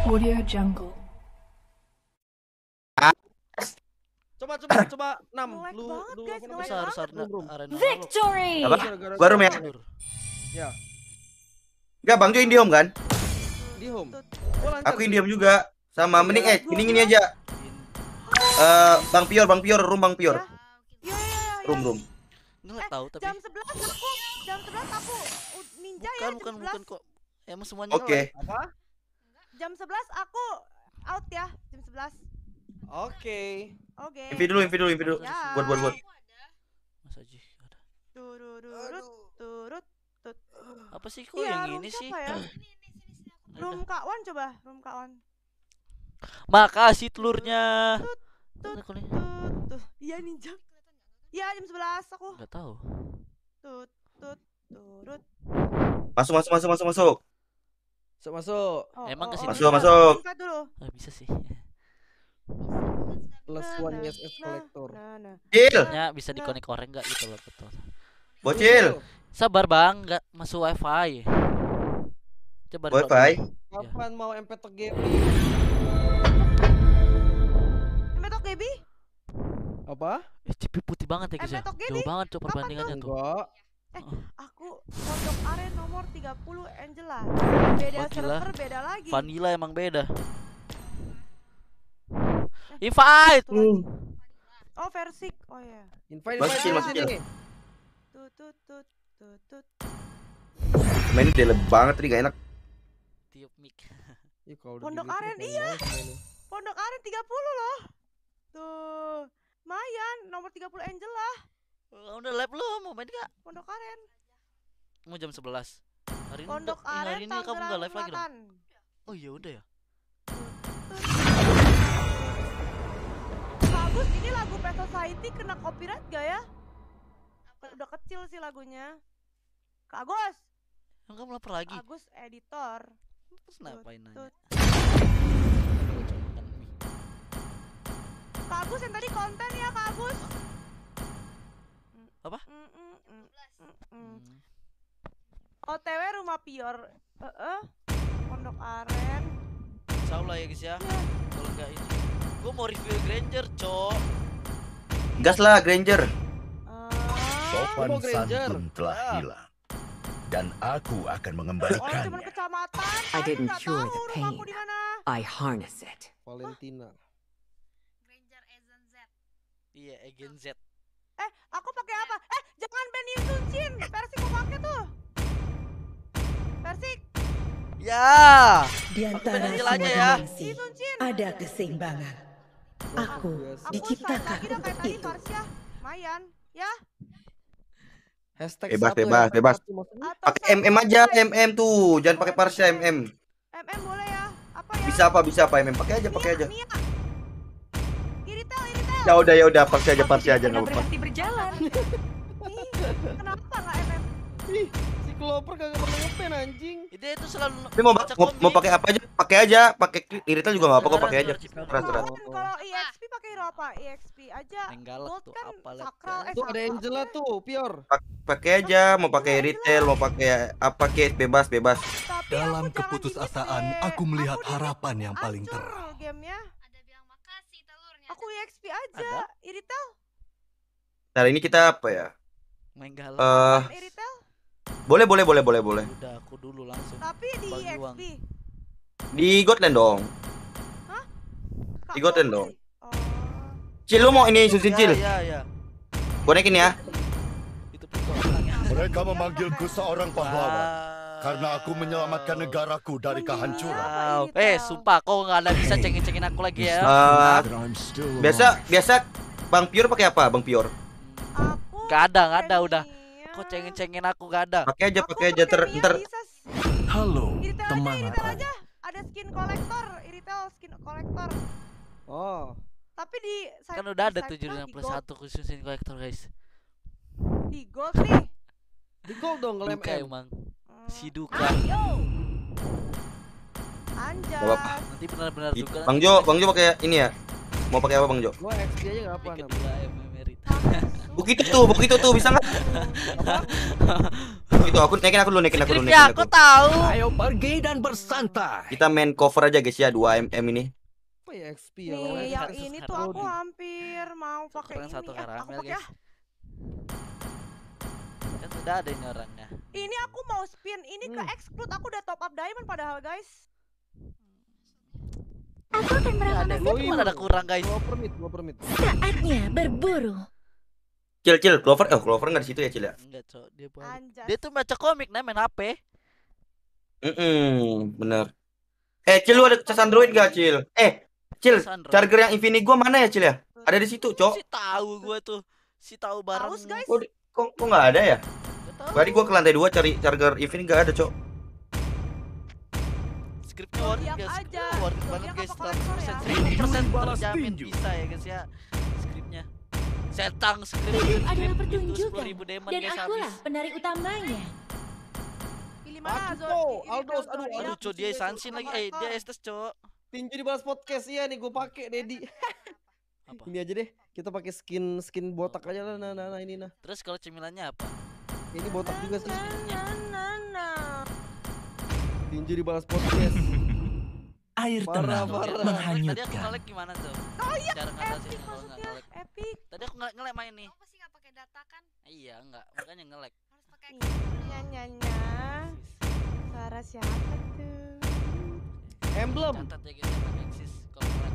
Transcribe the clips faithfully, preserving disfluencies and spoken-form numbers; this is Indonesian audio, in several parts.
Audio Jungle. Coba coba coba enam Nge-lag lu banget, lu guys, apa nge-lag namanya? Harus harus Room, room. arena. Victory! Apa? Gara-gara Gua room ya? mundur. Ya, Enggak, Bang Jo Indiom kan? di home. Gua lancar. Aku Indiom juga. Sama mending eh mending ini aja. Eh Bang Pior, Bang Pior, room Bang Pior. Iya, iya, iya. Room room. Nggak tahu tapi Jam sebelas aku, jam sebelas aku uh, ninja ya, bukan jam bukan sebelas. bukan kok. Emang semuanya Oke. Apa? Jam sebelas aku out ya, jam sebelas. Oke. Oke. Invi dulu, invi dulu, invi dulu. Ya. Buat buat buat. Mas Aji ada. Tururut, turut, tut. Apa sih kok Iya, yang room ini sih? siapa ya? Ada. Room Kak Wan coba, room Kak Wan. Makasih telurnya. Tut, tut, Mana kuliah? tut, tuh. Iya ninja. Iya jam sebelas aku. Enggak tahu. Tut, tut, turut. Masuk masuk masuk masuk masuk. Masuk masuk. Oh, Emang oh, kesini oh, Masuk, bentar, masuk. invite dulu. Ah, bisa sih. Plus Nah, one nah, yes S collector. Nah, nah. Cil, Ya bisa dikonek orang enggak gitu loh betul. bocil. Sabar Bang, enggak masuk wifi. Coba download Wifi. dulu. Kapan mau M P T G? Metok Gaby? Apa? Eh, C P putih banget ya guys ya. Metok Gaby? Jauh banget coba Kapan perbandingannya tuh. Enggak. Aku pondok aren nomor tiga puluh Angela. Beda Oh, gila. server, beda lagi. Vanilla emang beda. Invite. Satu lagi. Oh, Versik. Oh ya. Invite Masuk, invite masuk, sini. Tut tut tut tut tut. Main ini delep banget tadi gak enak. Tiup mic. Ih, kalau udah Pondok gini tuh aren, pengen iya. banget mainnya. Pondok aren tiga puluh loh. Tuh. Mayan nomor tiga puluh Angela. Oh, udah live belum? Mau main enggak? Pondok aren. Mau jam sebelas. Hari ini Pondok enggak- eh, aren hari ini kamu enggak Tangerang live lagi dong? Selatan. Oh iya udah ya. Bagus, ini lagu Pet Society kena copyright gak ya? Udah kecil sih lagunya. Kak Agus, Emang kamu lapar lagi? Agus editor. Terus ngapain nanya? Tut. Gua cuma makan mie. Kak Agus yang tadi konten ya Kak Agus. Apa? Mm, mm, mm, mm, mm. Hmm. O T W rumah Pior. Heeh. Pondok aren. Insya Allah ya guys ya. Kalau enggak ini gua mau review Granger, Cok. Gas lah Granger. Eh, Sopan Mau Granger. santun telah Ah. hilang. Dan aku akan orang cuma mengembalikannya. kecamatan. I Paling didn't nggak cure tahu the rumahku pain. di mana. I harness it. Valentina. Granger Ezen Z. Iya, Egen Z. Eh, aku pakai apa? Eh, jangan ban Insuncin. Persik mau pakai tuh. Persik, Ya. Di antara Pakai semua aja ya. dimensi Insuncin. ada keseimbangan. Aku Aku diciptakan lagi dah untuk kayak tadi itu. Farsya. Mayan, ya. Hashtag Bebas, satu bebas, ya, bebas. satu maksudnya. Atau Pakai M M aja, M M tuh. Jangan pakai Parsha M M. M M boleh ya? Apa ya? Bisa apa? Bisa apa M M? Pakai aja, pakai aja. Mia. Iritel, iritel. Ya udah ya udah Parsha aja, Parsha aja enggak apa-apa. berhenti berjalan. Ih, kenapa nggak M M? Ih, si Clover kagak pernah ngepen anjing. Ide itu selalu Tapi mau baca mau, mau komik. pakai apa aja? Pakai aja, pakai iritel juga enggak apa-apa, kok pakai aja. Sekarang Terus terus. Kan kalau E X P pakai hero apa? E X P aja. Yang galak Gold tuh kan apa lah. sakral, eh Tuh ada sakral. Angela tuh, Pior. Pakai aja, mau pakai retail, mau pakai apa kek bebas bebas. Tapi Dalam aku jangan keputusasaan, di X P. aku melihat di harapan yang Hancur paling terang. gamenya. Ada bilang makasih telurnya. Aku E X P aja. Ada? Iritel, Nah ini kita apa ya? Main galak. Eh, iritel. boleh boleh boleh boleh boleh. Udah aku dulu langsung. Tapi di Bagi E X uang. P. Di Godland dong. Kak, Di Goten mau dong. sih? Oh. Cil lu mau ini susin Cil. Ya, ya, ya. Bonekin ya. Itu pukul orangnya. Mereka memanggilku seorang pahlawan Wow. karena aku menyelamatkan negaraku dari kehancuran. Wow. Apa ini, Eh, Tal? sumpah kau nggak ada bisa cengin-cengin aku lagi ya. Eh, biasa biasa Bang Pior pakai apa? Bang Pior. Aku Gak ada, gak ada pakai udah. Mia. Kau cengin-cengin aku gak ada. Pakai aja, Aku pakai aja ter Mia ntar bisa. Halo, Iritel aja, teman iritel aku. aja. Ada skin kolektor, iritel skin kolektor. Oh, Tapi di side- Kan udah di ada side tujuh kah? dengan Di plus gold- satu khususin kolektor guys. Di gold nih. di gold dong ngelem Duka M. emang. Hmm. Si Duka. Ayo. Anjas. Gak apa-apa. Nanti benar-benar Ih, Duka. Bang Jo, Bang Jo pakai ini ya. Mau pakai apa Bang Jo? Gua X P aja enggak apa Tapi namanya. kedua M M Merit. Begitu tuh, begitu tuh bisa nggak? Itu aku naikin aku dulu, naikin aku dulu, Skripnya naikin aku aku. tahu. Ayo pergi dan bersantai. Kita main cover aja guys ya, dua mm ini. Apa ya X P ya? Nih, lawannya? yang satu ini satu tuh aku Rodi. hampir mau pakai Kurang ini. satu Ah, aku karamel pakai guys. ah. Kan sudah ada ini orangnya. Ini aku mau spin ini ke Hmm. exclude. Aku udah top up diamond padahal guys. Aku akan Ini meramal ada Oh, cuma iya. ada kurang guys. Dua per mid, dua per mid. saatnya berburu. Cil, cil, Clover, eh Clover nggak di situ ya, Cil ya? Enggak, Cok. Dia balik. Anjas. Dia tuh baca komik nah main H P. Mm bener. Eh, Cil, lu ada cas Android gak, Cil? Eh, Cil, Cas Android. charger yang Infinity gua mana ya, Cil ya? Ada di situ, Cok. Si tahu gua tuh. Si tahu barang. Haus guys. Kok, di- kok, kok nggak ada ya? Nggak tahu. Tadi gua ke lantai dua cari charger Infinity nggak ada, Cok. Skripnya worth it Zodiac guys. aja. Skripnya worth it banget Zodiac guys. apa kolektor ya? seribu persen Balas terjamin tinju. bisa ya guys ya. Skripnya. Setang skrip Hidup adalah itu pertunjukan, sepuluh ribu diamond dan guys akulah habis. penari utamanya. Pilih mana Aku, Zod? Ini Aldos, ke aduh, Zodiac, Aduh, Cok, dia Zodiac, Sansin lagi. Eh, dia kolektor. Estes, Cok. Tinju di balas podcast iya nih gue pakai Dedi. Apa? Ini aja deh. Kita pakai skin skin botak aja lah. Nah, nah, nah ini nah. Terus kalau cemilannya apa? Ini botak juga sih. Na, na, na. Tinju di balas podcast. Air Parah, tenang parah. Tadi aku menghanyutkan. nge-lag gimana tuh? Oh iya, Cara ngatasinnya epic kalau nggak maksudnya. nge-lag. Epic. Tadi aku nge- nge-lag main nih. Kamu pasti nggak pakai data kan? Iya, enggak. Makanya nge-lag. Harus pakai Nya nya nya. Suara siapa tuh? Emblem. Catat ya guys, sama Nexus kalau nge-lag.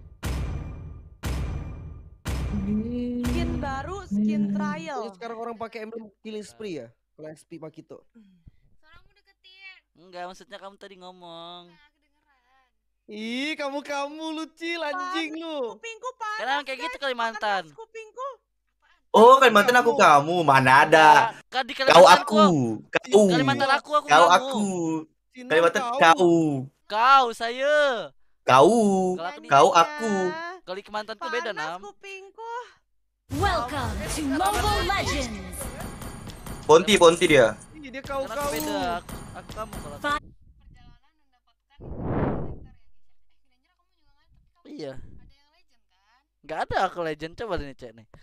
Skin baru, skin trial. Ini sekarang orang pakai emblem killing spree ya. Kalau X P Pak Kito. suaramu deketin. Enggak, maksudnya kamu tadi ngomong. Nah, kedengeran. Ih, kamu-kamu lucu anjing lu. Kupingku panas. Karena kayak gitu Kalimantan. Panas kupingku. Oh, Kalimantan aku kamu, mana ada? Kan di Kau Kalimantan aku, kau, Kalimantan aku aku kau kamu. aku. Sinar Kalimantan kau. kau, Kau saya. kau, Kalau aku di kau Nya, nya. aku. kalau di Kalimantanku beda, Panas Nam. kupingku. Welcome to Mobile Legends. Ponti, Ponti dia. Ih, dia kau Karena aku kau. beda. Aku, aku kamu kalau aku. Perjalanan mendapatkan kolektor ya guys. Eh, Granger kamu juga nggak, tapi kamu Iya. ada yang legend kan? Enggak ada aku legend, coba nih cek nih.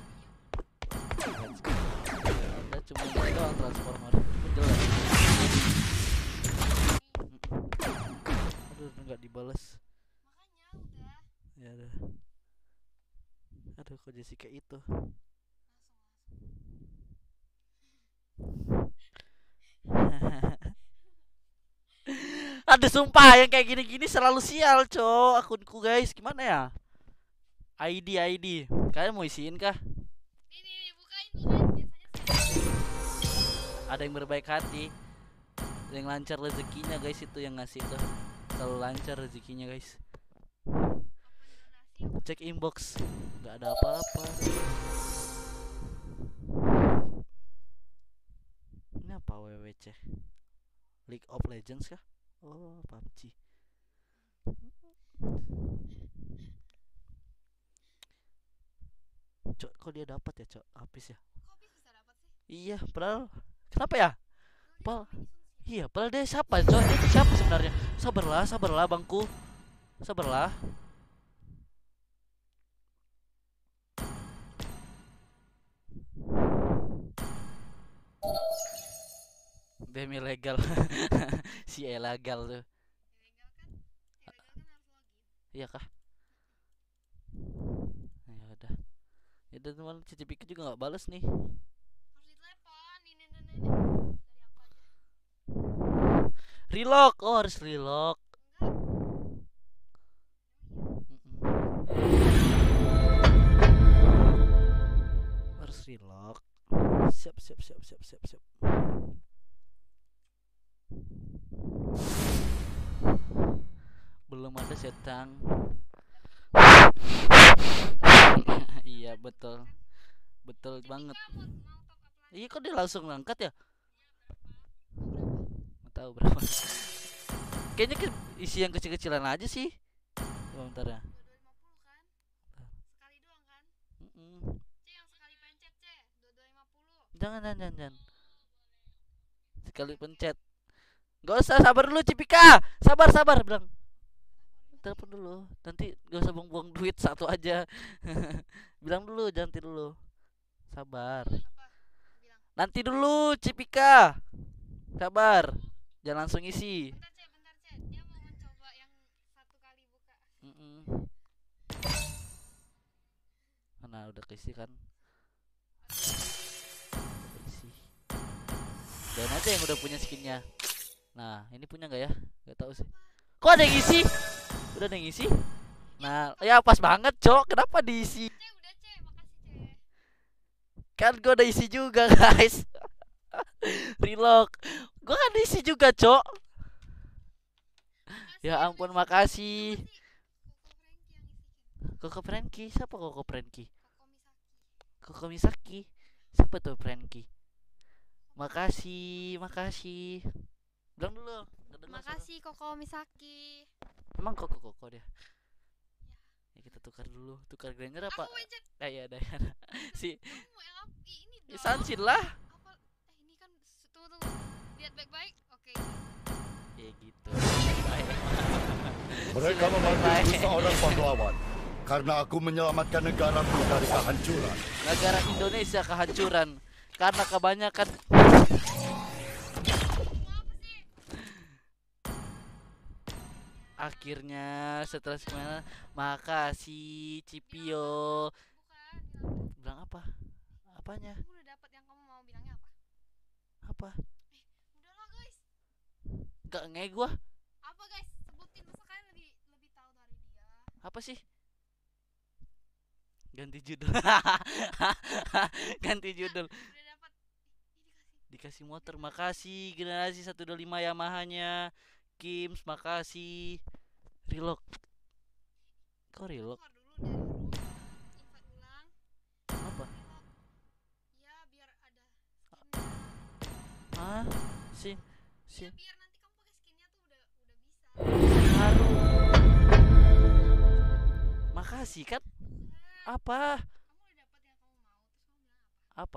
Ada cuma ini doang transformer. Jelas. Aduh, enggak dibalas. Makanya udah Ya udah. Aduh, kok Jessica itu. Aduh, sumpah yang kayak gini-gini selalu sial, cok. Akunku guys, gimana ya? I D I D. Kalian mau isiin kah? Nih nih nih bukain bukain biasanya sih. Ada yang berbaik hati, yang lancar rezekinya guys, itu yang ngasih tuh selalu lancar rezekinya guys. Cek inbox, nggak ada apa-apa. Ini apa W W C? League of Legends kah? Oh, P U B G. Cok, kok dia dapat ya, Cok? Habis ya? Kok bisa dapat sih? Iya, padahal kenapa ya? Pal, iya, padahal dia siapa? Cok, dia itu siapa sebenarnya? Sabarlah, sabarlah, bangku. Sabarlah. Demi legal. Si ilegal tuh. Ilegal kan? Ilegal kan harus login. Iya kah? Ya udah. Ya udah teman, Cici Piki juga nggak balas nih. Harus ditelepon. Ini ini ini. Dari aku aja. Relock, oh harus relock. Mm-mm. Harus relock. Siap, siap, siap, siap, siap, siap. Belum ada setang. Iya betul, betul banget. Kamu mau top up lagi? Iya kok dia langsung ngangkat ya? Nggak tahu berapa. Kayaknya ke isi yang kecil-kecilan aja sih. Coba bentar ya. dua dua lima puluh kan? Sekali doang kan? Mm-mm. C yang sekali pencet C. dua dua lima puluh. Jangan, jangan, jangan, jangan. Sekali pencet. Gak usah, sabar dulu Cipika. Sabar, sabar bilang. Telepon dulu. Nanti gak usah buang-buang duit satu aja. Bilang dulu, jangan tidur dulu. Sabar. Apa? Bilang. Nanti dulu Cipika. Sabar. Jangan langsung isi. Bentar Cek, bentar Cek. Dia mau mencoba yang satu kali buka. Mm-mm. Mana udah keisi kan? Udah isi. Dan aja yang udah punya skinnya. Nah, ini punya nggak ya? Gak tahu sih. Kok ada yang isi? Udah ada yang isi? Nah, ya pas banget, Cok. Kenapa diisi? Cek udah Cek, makasih Cek. Kan gua udah isi juga, guys. Relock. Gua kan isi juga, Cok. Makasih Ya ampun, makasih. Koko Franky yang isikin. Koko Franky, siapa Koko Franky? Koko Misaki. Koko Misaki. Siapa tuh Franky? Makasih, makasih. Bilang dulu. nggak dengar suara. Makasih Koko Misaki. Emang Koko Koko dia. Ya kita tukar dulu. Tukar Granger apa? Aku mau Cek. Eh ya ada. Si Kamu mau yang apa? Ih, ini si dong. Sansin lah. Apa? Eh ini kan tunggu tunggu. Lihat baik-baik. Oke. Ya gitu. Baik. Mereka memanggilku seorang pahlawan karena aku menyelamatkan negaraku dari kehancuran. Negara Indonesia kehancuran karena kebanyakan akhirnya setelah semuanya makasih Cipio. Bukan. Bilang. Bilang apa? Apanya? Kamu udah dapat yang kamu mau bilangnya apa? Apa? Udahlah guys. Gak nge gua. Apa guys? Sebutin masa kalian lebih lebih tahu dari dia. Apa sih? Ganti judul. Ganti judul. Udah dapat. Ih, Dikasih dikasih. motor, makasih. Generasi seratus dua puluh lima Yamaha-nya. Kims, makasih. Relock. Kok relock? Keluar dulu dari room. Invite ulang. Apa? Ya biar ada skinnya. Hah? Si si Ya biar nanti kamu pakai skinnya tuh udah udah bisa. haru. Makasih kan? Apa? Kamu udah dapat yang kamu mau terus kamu bilang apa? Apa?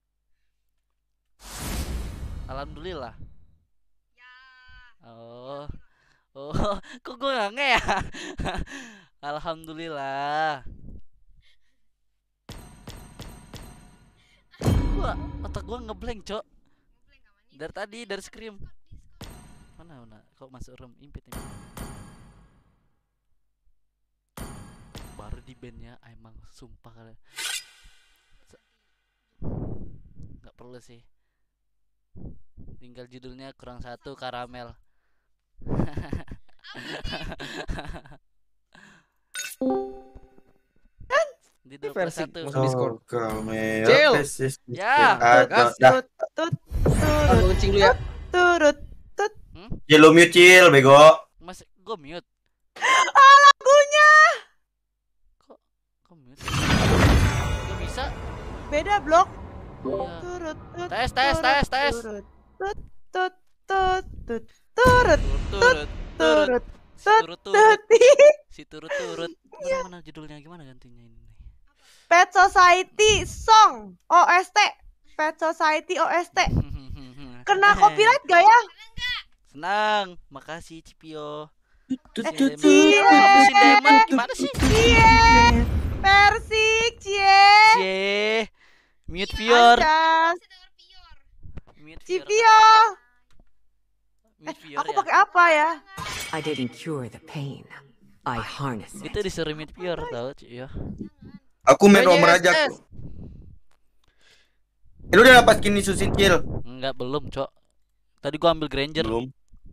Alhamdulillah. Ya. Oh. Oh, kok gue gak nge ya? Alhamdulillah. Gua otak gua ngeblank, Cok. Ngeblank gak mani? Dari tadi dari scream. Discord, Discord. Mana mana? Kok masuk room impit ini? Baru di bandnya emang sumpah kalian. Nggak perlu sih. Tinggal judulnya kurang satu karamel. Di dua puluh versi satu. masuk Discord. Kamera Cil. pesis. Ya. Ada Gas, dah. Tut tut Ah, gua kencing dulu ya. turut. Cil lu mute Cil, bego. Mas, gue mute. Ah, lagunya Kok kok mute? Gak bisa. beda blok. Iya. Turut tut. Tes tes tes tes. Turut tut tut tut tut turut Turut turut turut si turut turut tut. si turut turut. Mana mana judulnya gimana gantinya ini? Pet Society Song O S T. Pet Society O S T. Kena copyright gak ya? Senang, makasih Cipio. Tut, Eh, tut, cie. tut. Habisin Demon gimana sih? Cie. Persik cie. Cie. Mute Fior. Anjas. Bisa denger Pior. Mute Fior. Cipio. Mute Fior Aku ya. pakai apa ya? I didn't cure the pain. I harnessed Itu disuruh mute Fior tau Cio. Aku main Banyak romer S S. aja. Eh, lu udah dapat skin Susin Cil? Enggak, belum, Cok. Tadi gua ambil Granger. Belum.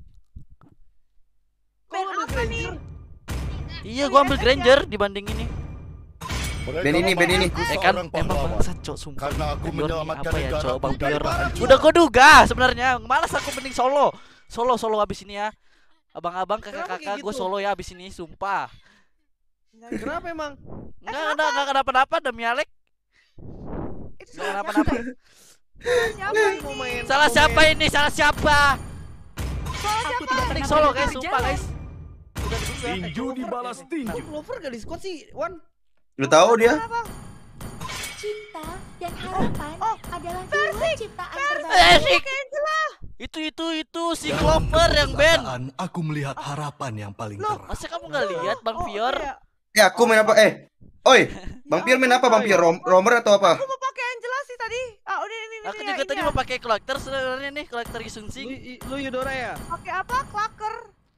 Band apa nih? Iya, gua ambil Granger dibanding ini. Mereka Ben ini, Ben ini. memanggilku Eh kan seorang emang pahlawan bangsat, Cok, sumpah. karena aku Fior nih, menyelamatkan apa ya, Cok, negaraku Bang dari Fior. kehancuran. Udah gua duga sebenarnya. Malas aku mending solo. Solo solo abis ini ya. Abang-abang, Kenapa kakak-kakak, kayak gue gitu? solo ya abis ini, sumpah. Kenapa emang? Enggak, enggak, enggak kenapa-napa demi Alek. Itu Enggak salah kenapa-napa. siapa Mau ini? main. Salah mau siapa main. ini? Salah siapa? Salah siapa? Mending solo guys, sumpah guys. Udah duga. Tinju dibalas tinju. Kok Clover gak di squad sih, Wan? Lu tahu dia? Cinta dan harapan Oh, adalah dua ciptaan terbaik. Eh, Sik. Itu itu itu si Clover yang band. Kenyataan, aku melihat harapan yang paling Loh, terang. Masa kamu nggak lihat Bang Oh, Fior? iya. Eh, aku main apa? Eh. Oi, Bang Pior main apa? Bang Pior Rom Romer atau apa? Aku mau pakai Angela sih tadi. Ah, udah ini ini. Aku ya, juga ini tadi ya. mau pakai kolektor sebenarnya nih, kolektor Gisung Lu, Sing. i- lu Yudora ya? Pakai apa? Klaker.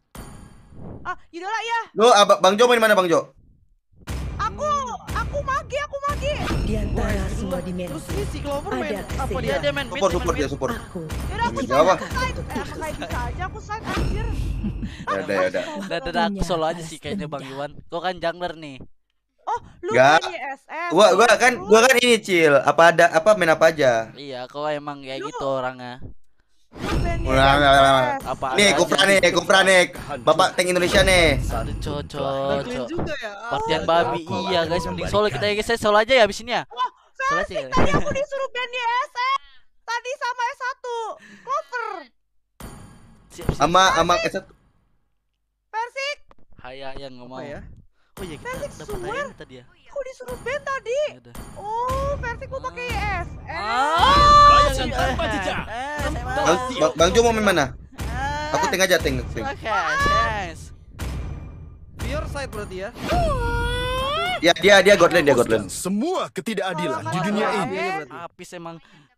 Ah, Yudola ya. Lu abang Bang Jo main mana Bang Jo? Aku, aku magi, aku magi. Di antara Wah, semua Terus dimensi, ini si Clover main Ada apa sih. Dia dia? dia main mid, Support dia support main dia mid. support. aku Yaudah aku Bisa side, apa? aku side. Eh, apa kayak bisa aja aku side anjir. Ya udah ya udah. Udah udah aku solo aja sih kayaknya Bang Iwan. Kau kan jungler nih. Oh, lu Nggak. punya S S. Gua gua kan gua kan ini Cil, apa ada apa main apa aja. Iya, kau emang kayak Lu- gitu orangnya. Ulah, ulah, ulah, ulah. Apa Nih, ada Kupra aja. nih, Kupra nih. Bapak tank Indonesia nih. Aduh, cocok. Bantuin juga ya. Partian Ah, babi Aku iya akan guys, mending solo kita ya guys. Saya solo aja ya abis ini ya. Wah, Solo aja. Persik ya. tadi aku disuruh band di S S. Tadi sama S satu. Clover. Siap, siap. Sama sama S satu. Persik, Haya yang ngomong. Apa ya? Oh iya kita Persik dapat swear. Haya nih tadi ya. aku disuruh band tadi. Ya udah. Oh, Persik mau pakai S S. Ah, Bayangan tanpa jejak. Bang, Bang, Bang Jo mau main mana? Aku tank aja tank. tank. Oke, yes. Pure side berarti ya? Ya dia dia Godland dia Godland. Hapuskan semua ketidakadilan di Kalau dunia kata ini. Baek- berarti. Apis emang.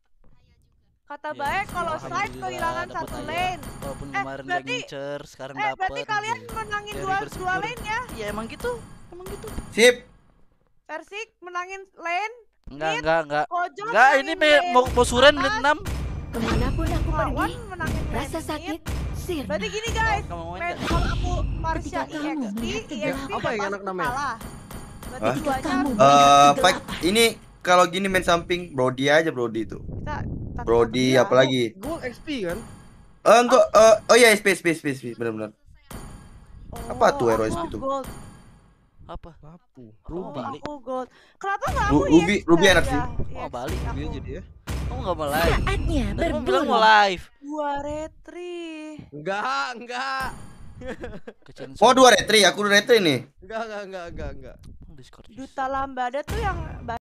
Kata Ya, baik kalau side alhamdulillah kehilangan dapat satu Haya. lane. Walaupun Eh, kemarin dia berarti- ngincer, sekarang Eh, dapat. berarti kalian menangin Dari dua bersyukur. dua lane ya? Iya emang gitu. Emang gitu. Sip. Persik menangin lane, Enggak, Mid. enggak, enggak. Pojok Enggak, ini menangin me- lane. mau mau suren menit Atas, enam. kemanapun aku Lawan pergi, menangin lane. rasa Mid. sakit sirna. Berarti gini guys, Kamu mau main enggak? kalau aku Marsha Ketika kamu E X P, melihat E X P kegelapan. Apa ya pasti anak namanya? kalah. Berarti Hah? duanya Kamu Eh, melihat Pak, kegelapan. ini kalau gini main samping Brody aja Brody itu. kita satu-satu Brody ya. apalagi? Gue X P kan? Eh enggak eh, oh iya space space space space benar-benar. Oh, Apa tuh hero aku itu? gold. Apa? Lapu. Oh, Ruby. balik. aku gold. Kenapa nggak Ru- aku Ruby- E X P Ruby enak aja? sih. E Oh, X P balik. aku. Ruby aja dia. Kamu enggak mau live? Saatnya Tadi kamu bilang mau berburu. live. Gua retri. Enggak, enggak. Kecian Oh dua retri, aku dua retri nih. Enggak, enggak, enggak, enggak, enggak. Discord. Duta Lambada tuh yang